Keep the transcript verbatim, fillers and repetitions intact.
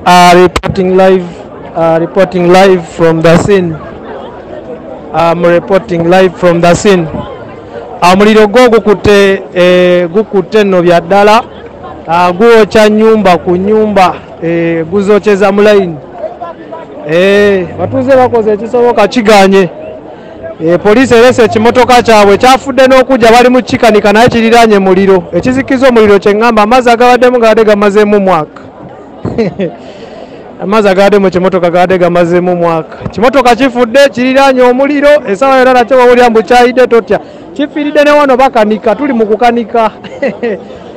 Uh, reporting live, uh, reporting live from the scene. I'm reporting live from the scene. Omuliro gwo gukutte eh, gukutte no bya ddala uh, guwokya nyumba ku nyumba eh, guzokyeza mu line. Eh, batuze bakoze ekisoboka kiganye. Eh, poliisi erese ekimotoka kyabwe kyafudde n'okujja bali mu kikanika naye kiriranye muliro. Ekizikiza omuliro kye ngamba amazzi agabaddemu gaadde gamazeemu mwaka. Amazzi agaadde mu kimotoka gaadde gamazeemu mwaka. Kimotoka kifudde kiriranye omuliro essaawa yonna nakyo wawulira mbu kyayidde totya. Kifiiridde ne wano bakanika tuli mu kukanika.